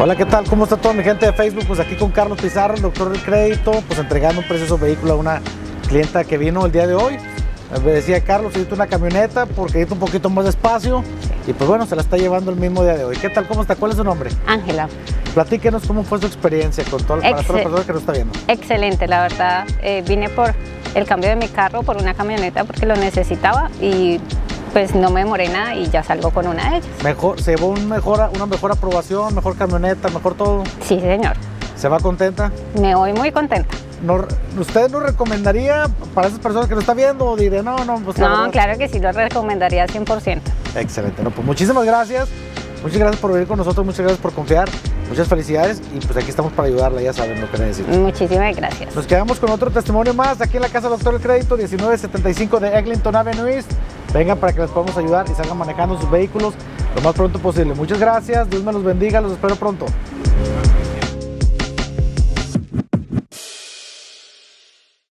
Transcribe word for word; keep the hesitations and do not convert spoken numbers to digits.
Hola, ¿qué tal? ¿Cómo está toda mi gente de Facebook? Pues aquí con Carlos Pizarro, el doctor del crédito, pues entregando un precioso vehículo a una clienta que vino el día de hoy. Me decía Carlos, necesito una camioneta porque necesito un poquito más de espacio y pues bueno, se la está llevando el mismo día de hoy. ¿Qué tal? ¿Cómo está? ¿Cuál es su nombre? Ángela. Platíquenos cómo fue su experiencia con todo, para todas las personas que nos está viendo. Excelente, la verdad. Eh, vine por el cambio de mi carro por una camioneta porque lo necesitaba y pues no me demoré nada y ya salgo con una de ellas. Mejor, ¿se llevó un mejor, una mejor aprobación, mejor camioneta, mejor todo? Sí, señor. ¿Se va contenta? Me voy muy contenta. ¿No, ¿Usted nos recomendaría para esas personas que nos están viendo o diré no, no? Pues, no, verdad, claro que sí, lo recomendaría cien por ciento. Excelente, no, pues muchísimas gracias. Muchas gracias por venir con nosotros, muchas gracias por confiar, muchas felicidades y pues aquí estamos para ayudarla, ya saben lo que necesitan. Muchísimas gracias. Nos quedamos con otro testimonio más aquí en la Casa Doctor del Crédito, diecinueve setenta y cinco de Eglinton Avenue East. Vengan para que les podamos ayudar y salgan manejando sus vehículos lo más pronto posible. Muchas gracias, Dios me los bendiga, los espero pronto.